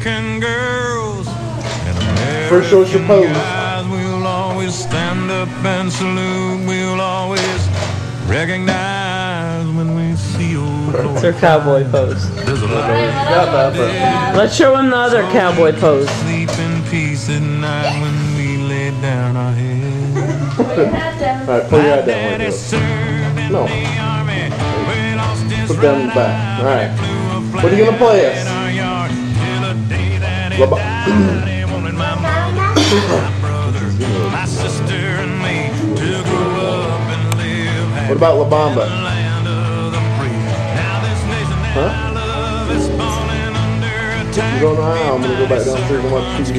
American girls and American First show your pose. guys. We'll always stand up and salute. We'll always recognize when we see old Lord. It's their cowboy pose. There's a lot of Let's show him the other cowboy pose. sleep in peace at night when we lay down our heads. Alright, pull your head down like this. No. Put down the back. Alright. What are you gonna play us? What about La Bamba? Huh? You don't know how, I'm gonna go back downstairs and watch TV.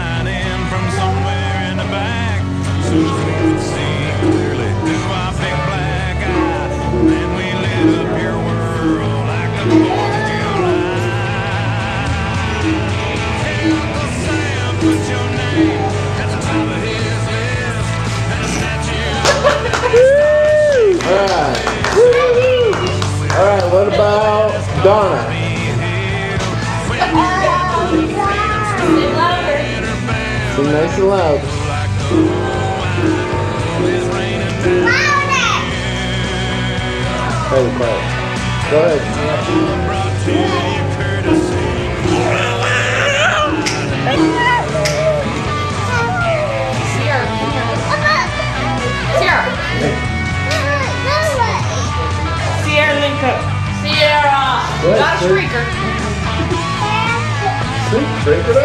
Alright, what about Donna? Sing nice and loud. Hey, quiet. Go ahead. Sierra Lincoln. Sierra. Not a shrieker. Drink it up.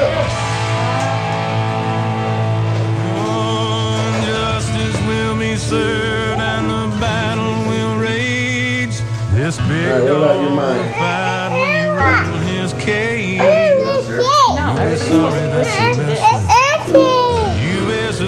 Justice will be served and the battle will rage. This big Alright, what about your dog mind? will fight when you run his cage. You're sorry, that's the best thing. You is a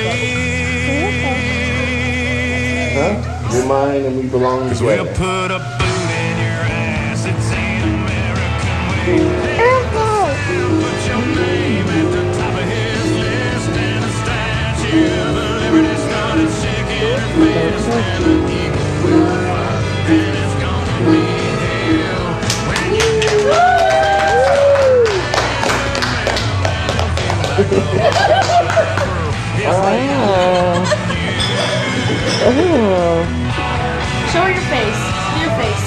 babe. Huh? You're mine and we belong together. We'll put a boot in your ass. It's the American way. Put your name at the top of his list and a statue of liberty started shaking her fist and the eagle will fly and it's gonna be hell when you Show her your face. Your face.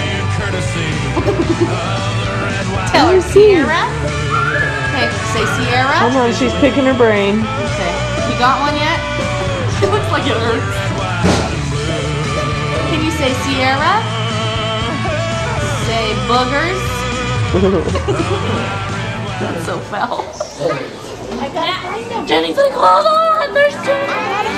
Tell her Sierra. Okay, say Sierra. Hold on, she's picking her brain. Okay. You got one yet? It looks like it hurts. Can you say Sierra? Say boogers. That's so foul. Jenny's like, hold on, there's too many.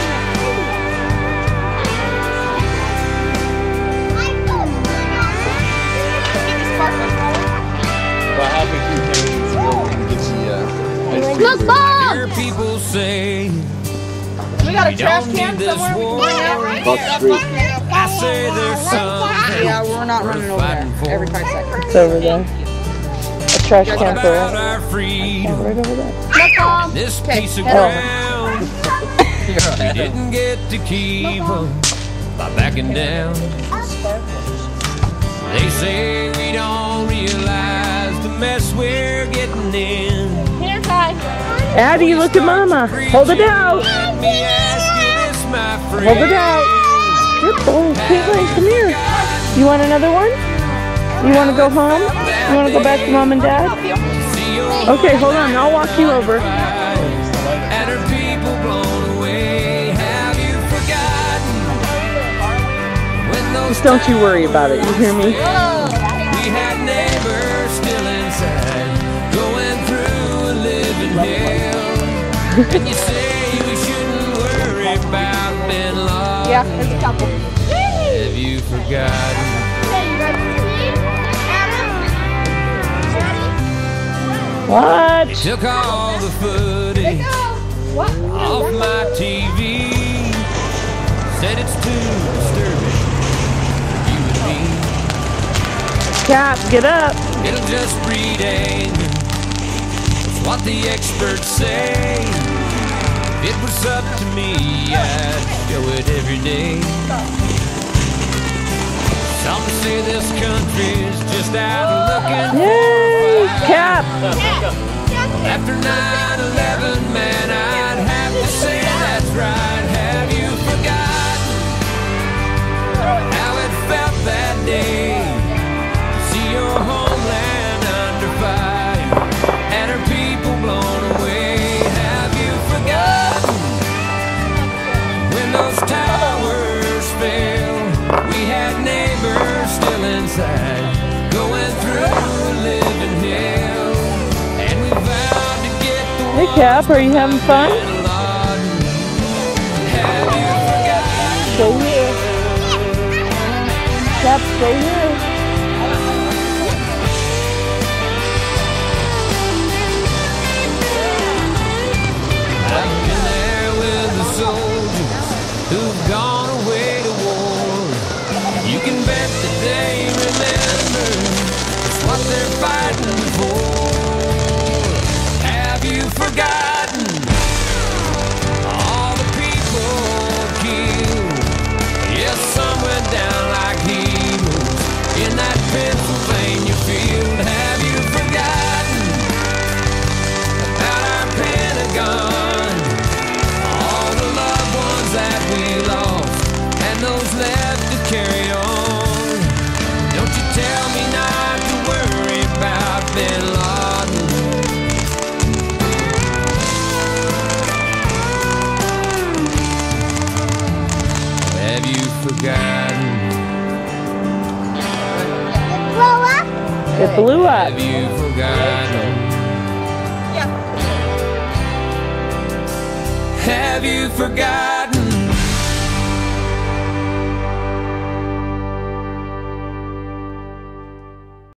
Look, Mom! Hear people say We got a trash can somewhere we can Across the street. I say there's some Yeah, we're not running over there every 5 seconds. It's over there. A trash can for about us. our freedom. Right over there. Look, Mom! This piece of head ground we didn't get to keep 'em by backing down. They say we don't realize the mess we're getting in. Here, guys. Addie, look at Mama. Hold it out. Let me ask you this, my friend. Hold it out. Good boy. Caitlin, come here. You want another one? You want to go home? You want to go back to Mom and Dad? Okay, hold on. I'll walk you over. And her people blown away. Have you forgotten when those Just don't you worry about it. You hear me? we had neighbors still inside, going through a living hell. And you say we shouldn't worry about being lost. Yeah, there's a couple. Have you forgotten? What? Took all the footage off my TV. Said it's too disturbing for you and me. Cap, get up. It'll just breed anger. It's what the experts say. If it was up to me, I'd show it every day. Some say this country's just out looking Yay! for a fight. Cap. After 9/11, man, I'd have to say that's right. Have you forgotten how it felt that day? See your homeland under fire and her people blown away. Have you forgotten when those towers fell? We had neighbors still inside, going through a living hell, and we vowed to get the Hey Cap, are you having fun? Have you forgotten? Stay here. Cap, stay here. I've been there with the soldiers who've gone away to war. You can bet that they remember it's what they're fighting for. Have you forgotten all the people killed? Yes, some went down like heroes in that Pennsylvania field. Have you forgotten about our Pentagon? All the loved ones that we lost and those left to carry on. Don't you tell me not to worry about Bin Laden. Have you forgotten? It blew up. Have you forgotten? Have you forgotten?